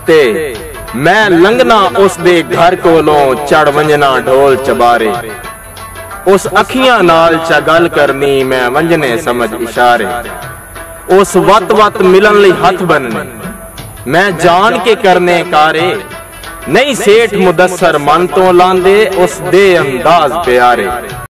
ते मैं लंघना उस दे घर कोलों चढ़ वंजना ढोल चबारे। उस अखियां नाल चा गल करनी मैं वंजने समझ इशारे। उस वत वत मिलन लई हथ बनने मैं जान के करने कारे। नहीं सेठ मुदस्सर मन तो लांदे उस दे अंदाज प्यारे।